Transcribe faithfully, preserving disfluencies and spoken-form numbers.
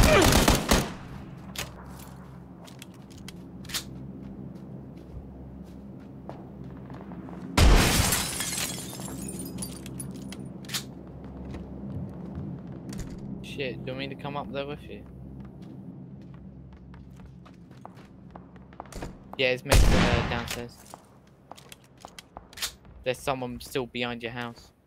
Shit, do you want me to come up there with you? Yeah, it's meant to uh, downstairs. There's someone still behind your house.